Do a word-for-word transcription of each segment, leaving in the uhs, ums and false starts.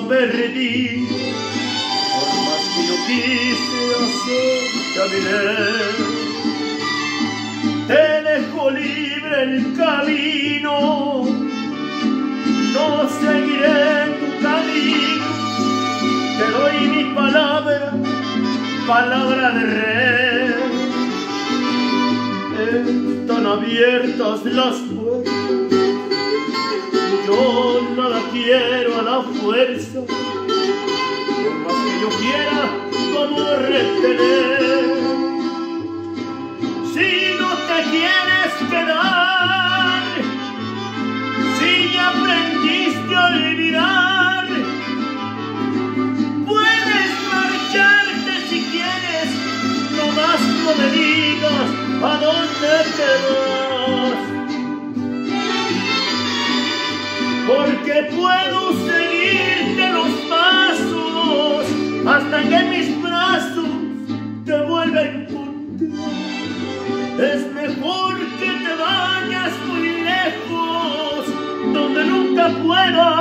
perdí. Por más que yo quise hacer, caminé. Te dejo libre el camino, no seguiré tu camino. Te doy mi palabra, palabra de rey. Están abiertas las puertas, yo nada quiero a la fuerza. Por más que yo quiera, como retener. Si no te quieres quedar, si ya aprendiste a olvidar, puedes marcharte si quieres, nomás no me digas a dónde te vas. Porque puedo seguirte los pasos hasta que mis brazos te vuelvan a encontrar. Es mejor que te vayas muy lejos, donde nunca pueda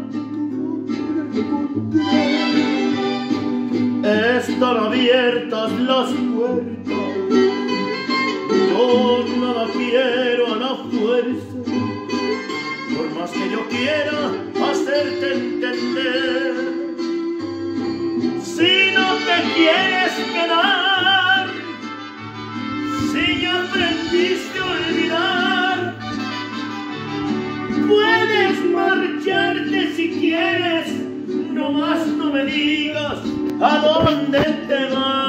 encontrar. Están abiertas las puertas, yo nada quiero a la fuerza. Por más que yo quiera hacerte entender, si no te quieres quedar, si ya aprendiste a olvidar, puedes marcharte si quieres, nomás no me digas a dónde te vas.